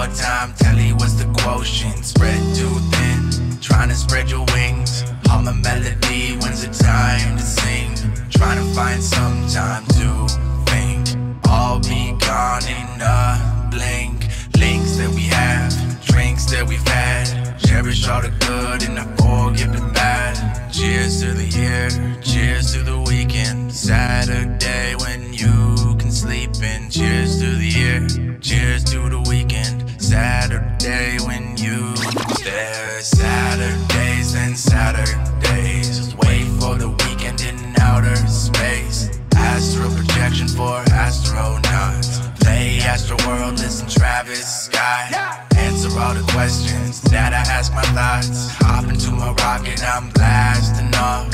part-time telly was the quotient. Spread too thin, trying to spread your wings. Hum a melody, when's the time to sing? Trying to find some time to think. All be gone in a blink. Links that we have, drinks that we've had. Cherish all the good and I forgive the bad. Cheers to the year, cheers to the weekend. Saturday when you can sleep in. Cheers to the year, cheers to the weekend. Saturday when you There's Saturdays and Saturdays. Just wait for the weekend in outer space. Astral projection for astronauts. Play Astroworld, listen Travis Scott. Answer all the questions that I ask my thoughts. Hop into my rocket, I'm blasting off.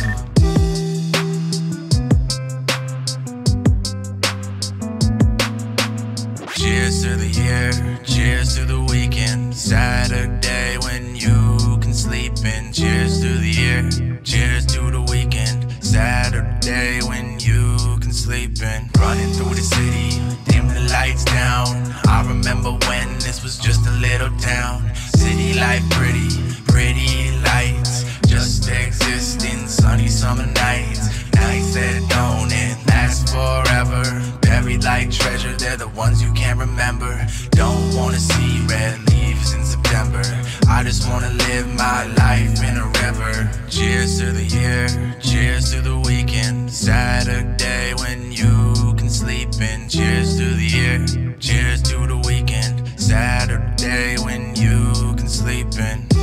Cheers to the year, cheers to the weekend. Saturday when you can sleep in. Cheers to the year, cheers to the weekend. Saturday when you can sleep in. Running through the city, dim the lights down. I remember when this was just a little town. City life pretty, pretty lights. Just exist in sunny summer nights. Nights that don't end, last forever. Buried like treasure, they're the ones you can't remember. Don't wanna see red leaves in September. I just wanna live my life in a river. Cheers to the year, cheers to the weekend. Saturday when you can sleep in. Cheers to the year, cheers to the weekend. Saturday when you can sleep in.